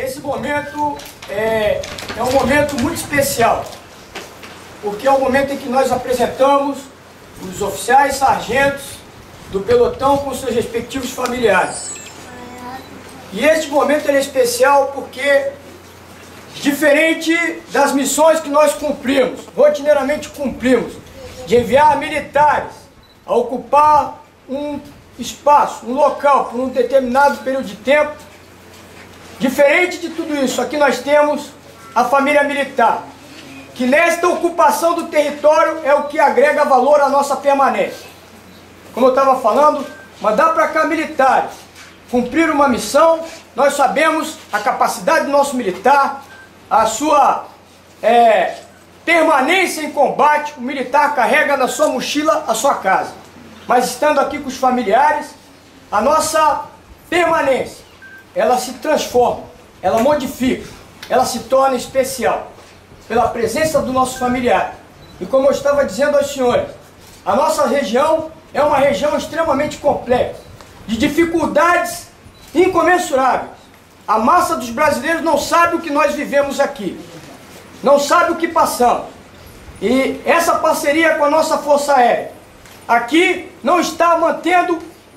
Esse momento é um momento muito especial, porque é o momento em que nós apresentamos os oficiais sargentos do pelotão com seus respectivos familiares. E este momento é especial porque, diferente das missões que nós cumprimos, rotineiramente cumprimos, de enviar militares a ocupar um espaço, um local, por um determinado período de tempo, diferente de tudo isso, aqui nós temos a família militar, que nesta ocupação do território é o que agrega valor à nossa permanência. Como eu estava falando, mandar para cá militares, cumprir uma missão, nós sabemos a capacidade do nosso militar, a sua permanência em combate, o militar carrega na sua mochila a sua casa. Mas estando aqui com os familiares, a nossa permanência, ela se transforma, ela modifica, ela se torna especial, pela presença do nosso familiar. E como eu estava dizendo aos senhores, a nossa região é uma região extremamente complexa, de dificuldades incomensuráveis. A massa dos brasileiros não sabe o que nós vivemos aqui, não sabe o que passamos. E essa parceria com a nossa Força Aérea, aqui não está mantendo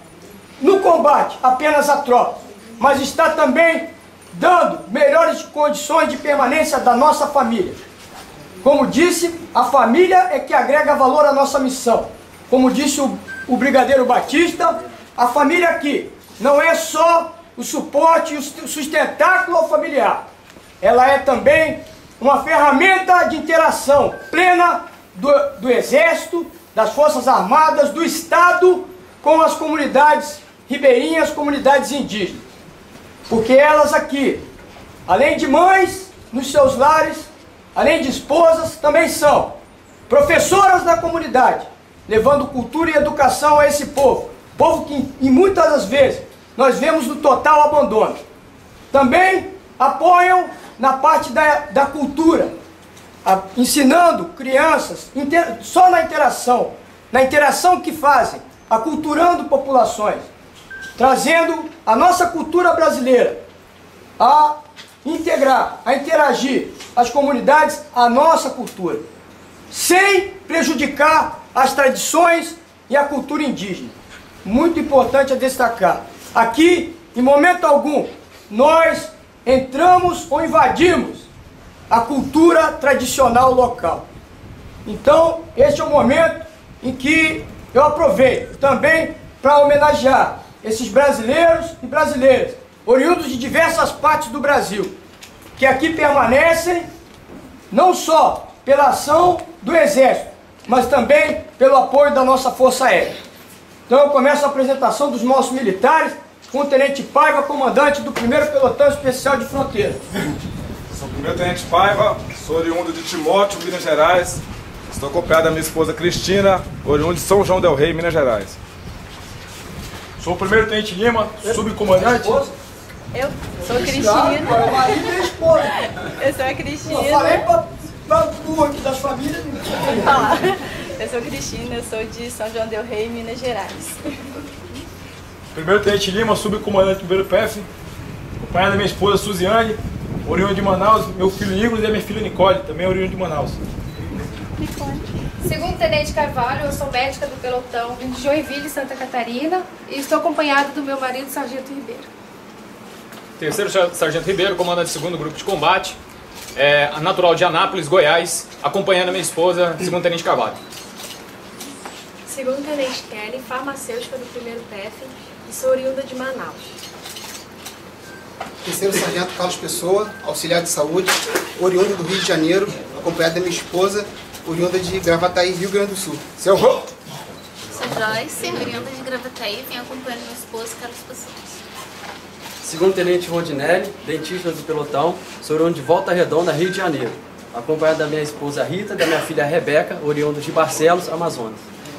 no combate apenas a tropa, mas está também dando melhores condições de permanência da nossa família. Como disse, a família é que agrega valor à nossa missão. Como disse o Brigadeiro Batista, a família aqui não é só o suporte e o sustentáculo ao familiar. Ela é também uma ferramenta de interação plena do Exército, das Forças Armadas, do Estado com as comunidades ribeirinhas, comunidades indígenas. Porque elas aqui, além de mães nos seus lares, além de esposas, também são professoras da comunidade, levando cultura e educação a esse povo. Povo que, em muitas das vezes, nós vemos no total abandono. Também apoiam na parte da cultura, ensinando crianças, só na interação que fazem, aculturando populações, trazendo a nossa cultura brasileira a integrar, a interagir as comunidades à nossa cultura, sem prejudicar as tradições e a cultura indígena. Muito importante a destacar. Aqui, em momento algum, nós entramos ou invadimos a cultura tradicional local. Então, este é o momento em que eu aproveito também para homenagear esses brasileiros e brasileiras, oriundos de diversas partes do Brasil, que aqui permanecem não só pela ação do Exército, mas também pelo apoio da nossa Força Aérea. Então eu começo a apresentação dos nossos militares com o Tenente Paiva, comandante do 1º Pelotão Especial de Fronteira. Sou o 1º Tenente Paiva, sou oriundo de Timóteo, Minas Gerais. Estou acompanhado da minha esposa Cristina, oriundo de São João del Rei, Minas Gerais. Sou o 1º Tenente Lima, subcomandante. Eu sou Cristina. O marido e a esposa. Eu sou a Cristina. Eu falei para tu aqui das famílias. Vou falar. Eu sou Cristina, eu sou de São João del Rei, Minas Gerais. 1º Tenente Lima, subcomandante do 1º PF, acompanhado da minha esposa Suziane, oriundo de Manaus, meu filho Igor e a minha filha Nicole, também oriundo de Manaus. Segundo Tenente Carvalho, eu sou médica do pelotão, vim de Joinville, Santa Catarina, e estou acompanhado do meu marido, Sargento Ribeiro. 3º Sargento Ribeiro, comandante do 2º Grupo de Combate, natural de Anápolis, Goiás, acompanhando a minha esposa, 2º Tenente Carvalho. Segundo Tenente Kelly, farmacêutica do 1º PF e sou oriunda de Manaus. 3º Sargento Carlos Pessoa, auxiliar de saúde, oriundo do Rio de Janeiro, acompanhado da minha esposa, oriunda de Gravataí, Rio Grande do Sul. Sou Joyce, oriunda de Gravataí, e venho acompanhando minha esposa, Carlos Pessoa. 2º Tenente Rondinelli, dentista do pelotão, sou oriundo de Volta Redonda, Rio de Janeiro, acompanhado da minha esposa Rita e da minha filha Rebeca, oriundo de Barcelos, Amazonas.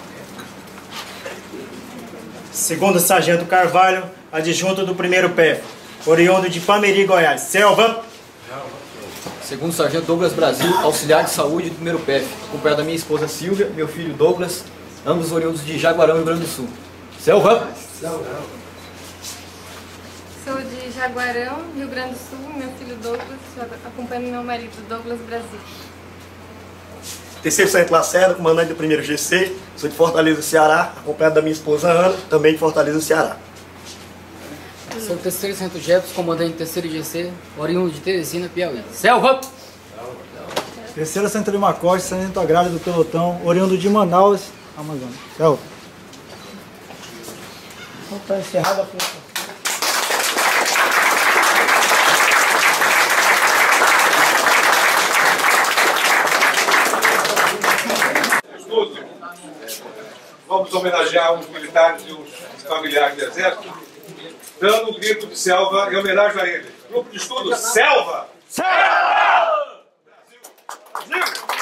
2º Sargento Carvalho, adjunto do 1º PF, oriundo de Pameri, Goiás. Selva! 2º Sargento Douglas Brasil, auxiliar de saúde do 1º PF, acompanhado da minha esposa Silvia, meu filho Douglas, ambos oriundos de Jaguarão, Rio Grande do Sul. Selva! Sou de Jaguarão, Rio Grande do Sul, meu filho Douglas, acompanhando meu marido Douglas Brasil. Terceiro Sargento Lacerda, comandante do 1º GC, sou de Fortaleza, Ceará, acompanhado da minha esposa Ana, também de Fortaleza, Ceará. Sou o terceiro Sargento Jefferson, comandante do 3º GC, oriundo de Teresina, Piauí. Selva! Terceiro Sargento Lima Costa, Sargento Agrário do Pelotão, oriundo de Manaus, Amazonas. Selva! Então está encerrada a função. Vamos homenagear os militares e os familiares do Exército, dando o grito de selva em homenagem a eles. Grupo de estudo, selva! Selva! Brasil! Brasil!